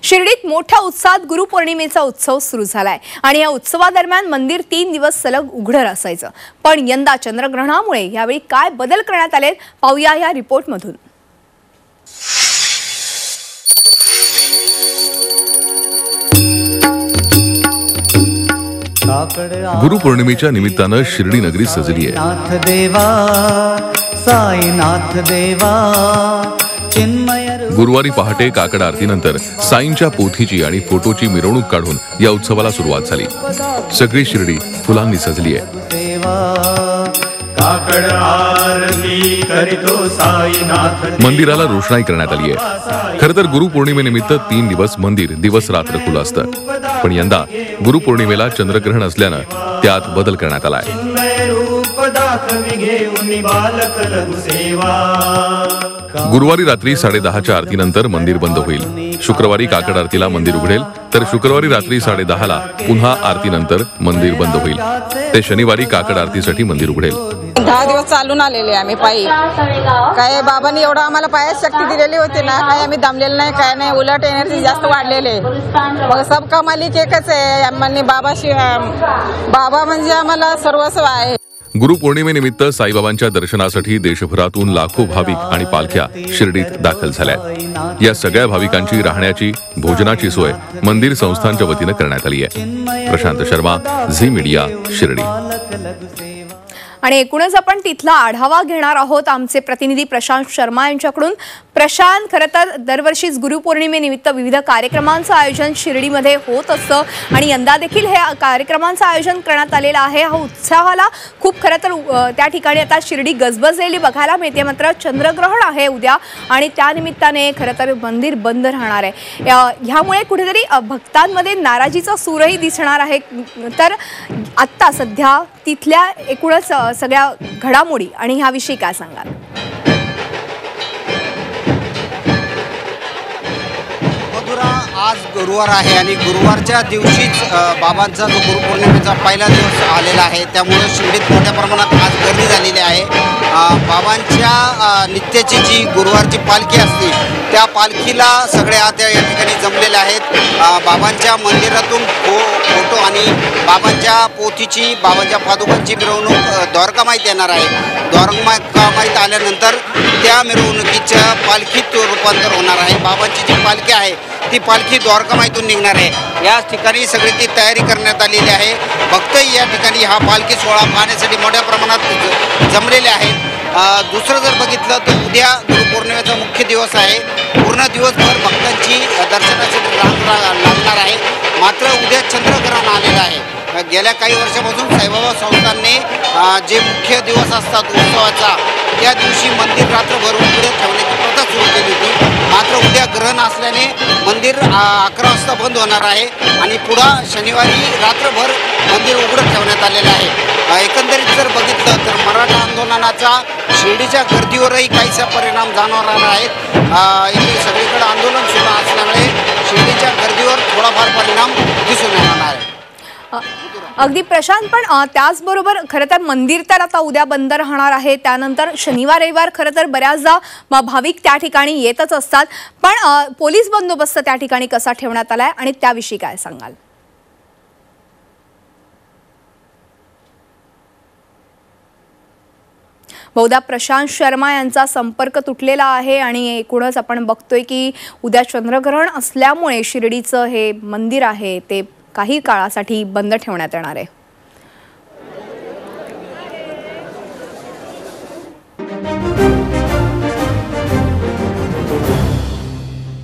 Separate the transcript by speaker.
Speaker 1: शिर्डीत मोठ्या उत्साहात गुरुपौर्णिमेचा उत्सव सुरू झालाय आणि या उत्सवादरम्यान मंदिर 3 दिवस सलग उघडं असायचं। पण यंदा चंद्रग्रहणामुळे यावेळी काय बदल करण्यात आले पाहूया या रिपोर्टमधून।
Speaker 2: गुरुपौर्णिमेच्या निमित्तानं शिर्डी नगरी सजली आहे।
Speaker 3: नाथ देवा साईनाथ देवा
Speaker 2: गुरुवारी पहाटे काकड आरतीनंतर साईंच्या पोथीची आणि फोटोची मिरवणूक काढून या उत्सवाला सुरुवात झाली। सगळी शिर्डी फुलांनी सजली आहे। मंदिराला रोषणाई करण्यात आली आहे। खरं तर गुरुपौर्णिमेनिमित्त 3 दिवस मंदिर दिवस रात्र खुलं असतं, पण यंदा गुरुपौर्णिमेला चंद्रग्रहण असल्यानं त्यात बदल करण्यात आला आहे। गुरुवारी रात्री 10:30च्या आरतीनंतर मंदिर बंद होईल। शुक्रवारी काकड आरतीला मंदिर उघडेल, तर शुक्रवारी रात्री 10:30ला पुन्हा आरतीनंतर मंदिर बंद होईल। ते शनिवारी काकड आरतीसाठी मंदिर उघडेल।
Speaker 4: 10 दिवस चालून आलेले आम्ही पायी। काय बाबांनी एवढा आम्हाला पायात शक्ती दिलेली होती ना, काय आम्ही दमलेलं नाही, काय नाही, उलट एनर्जी जास्त वाढलेले। मग सब का मालिक एकच आहे, आम्हाला बाबा म्हणजे आम्हाला सर्वस्व आहे।
Speaker 2: गुरुपौर्णिमेनिमित्त साईबाबांच्या दर्शनासाठी देशभरातून लाखो भाविक आणि पालख्या शिर्डीत दाखल झाल्या। या सगळ्या भाविकांची राहण्याची भोजनाची सोय मंदिर संस्थांच्या वतीनं करण्यात आली आहे। प्रशांत शर्मा, झी मीडिया, शिर्डी।
Speaker 1: आणि एकूणच आपण तिथला आढावा घेणार आहोत आमचे प्रतिनिधी प्रशांत शर्मा यांच्याकडून। प्रशांत, खरं तर दरवर्षीच गुरुपौर्णिमेनिमित्त विविध कार्यक्रमांचं आयोजन शिर्डीमध्ये होत असतं आणि यंदा देखील हे कार्यक्रमांचं आयोजन करण्यात आलेलं आहे। हा उत्साहाला खूप खरं तर त्या ठिकाणी आता शिर्डी गजबजलेली बघायला मिळते। मात्र चंद्रग्रहण आहे उद्या आणि त्यानिमित्ताने खरं तर मंदिर बंद राहणार आहे। ह्यामुळे कुठेतरी भक्तांमध्ये नाराजीचा सूरही दिसणार आहे। तर आत्ता सध्या तिथल्या एकूणच सगळ्या घडामोडी आणि ह्याविषयी काय सांगाल?
Speaker 5: आज गुरुवार आहे आणि गुरुवारच्या दिवशीच बाबांचा जो गुरुपौर्णिमेचा पहिला दिवस आलेला आहे, त्यामुळे शिर्डीत मोठ्या प्रमाणात आज गर्दी झालेली आहे। बाबांच्या नित्याची जी गुरुवारची पालखी असते त्या पालखीला सगळे आता या ठिकाणी जमलेले आहेत। बाबांच्या मंदिरातून फोटो आणि बाबांच्या पोथीची, बाबांच्या पादुकांची मिरवणूक द्वारकामाईत येणार आहे। द्वारकामाईत आल्यानंतर त्या मिरवणुकीच्या पालखीत रूपांतर होणार आहे। बाबांची जी पालखी आहे ती पालखी द्वारकामाईतून निघणार आहे। या ठिकाणी सगळी ती तयारी करण्यात आलेली आहे। भक्तही या ठिकाणी हा पालखी सोहळा पाहण्यासाठी मोठ्या प्रमाणात जमलेले आहेत। दुसरं जर बघितलं तर उद्या गुरुपौर्णिमेचा मुख्य दिवस आहे। पूर्ण दिवसभर भक्तांची दर्शनासाठी रांग लागणार आहे। मात्र उद्या चंद्रग्रहण आलेलं आहे। गेल्या काही वर्षापासून साईबाबा संस्थांनी जे मुख्य दिवस असतात उत्सवाचा, त्या दिवशी मंदिर रात्रभर उघडे ठेवण्याची प्रथा सुरू केली होती। मात्र उद्या ग्रहण असल्याने मंदिर 11 वाजता बंद होणार आहे आणि पुढं शनिवारी रात्रभर मंदिर उघडं ठेवण्यात आलेलं आहे। एकंदरीत जर बघितलं तर मराठा आंदोलनाचा शिर्डीच्या गर्दीवरही काहीसा परिणाम जाणवणार आहेत। इथे सगळीकडे आंदोलन सुरू असल्यामुळे शिर्डीच्या गर्दीवर थोडाफार परिणाम दिसून येणार आहे।
Speaker 1: अगदी प्रशांत, पण त्याचबरोबर खरं तर मंदिर तर आता उद्या बंद राहणार आहे। त्यानंतर शनिवार रविवार खरं तर बऱ्याचदा भाविक त्या ठिकाणी येतच असतात, पण पोलीस बंदोबस्त त्या ठिकाणी कसा ठेवण्यात आलाय आणि त्याविषयी काय सांगाल? बहुधा प्रशांत शर्मा यांचा संपर्क तुटलेला आहे आणि एकूणच आपण बघतोय की उद्या चंद्रग्रहण असल्यामुळे शिर्डीचं हे मंदिर आहे ते काही काळासाठी बंद ठेवण्यात येणार आहे।